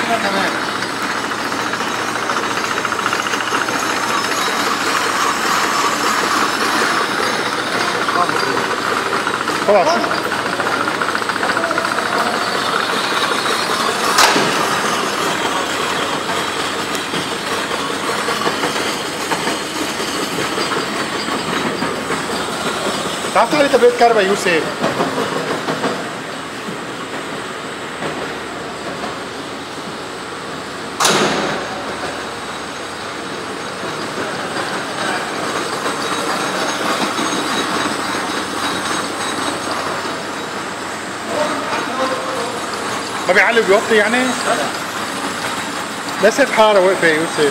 كمان. خلاص تعرفت عليه تبريد كهرباء يوسف؟ ما بيعلي وبيوطي يعني؟ بس بحارة واقفة يا يوسف.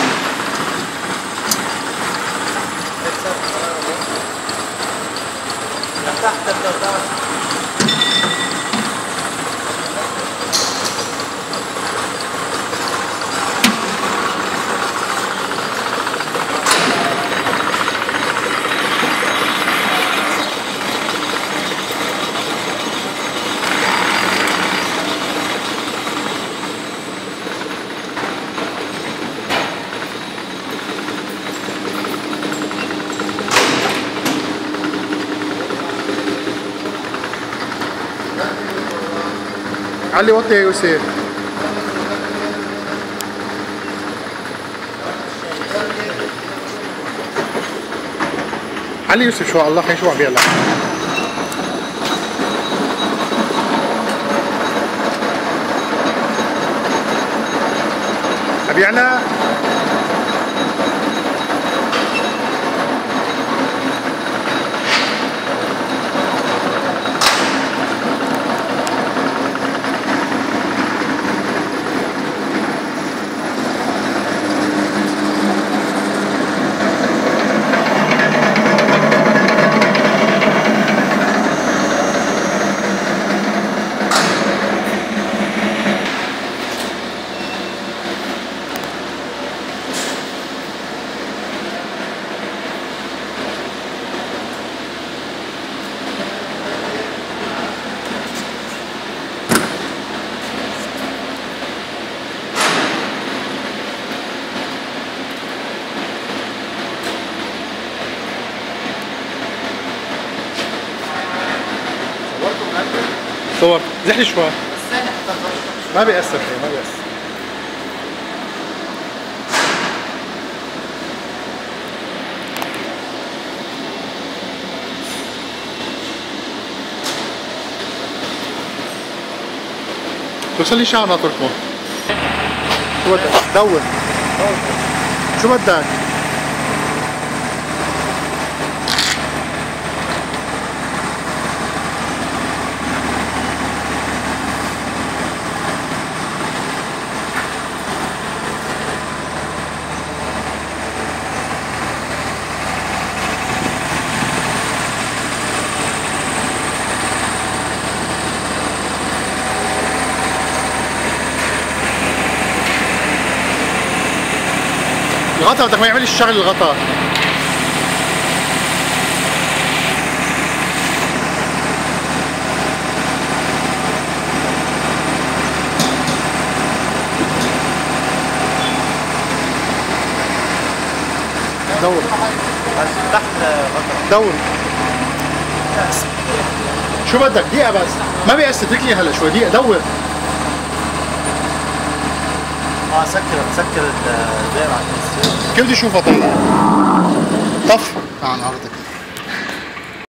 تحت الدردار. علي وطي يا يوسف. علي يوسف شو الله خي شو عم بيقلع. عم يعلى. صور زحلي شوي. ما بيأثر فيه ما بيأثر. توصل لي شعر ناطركم. شو بدك؟ دور. شو بدك؟ الغطا بدك ما يعملش شغل الغطا. دور تحت غطا. دور شو بدك؟ دقيقة بس ما بيأثر. اترك لي هلا شوي. دقيقة دور. سكر الدائرة على الكرسي. كيف بدي اشوفها طيب؟ طف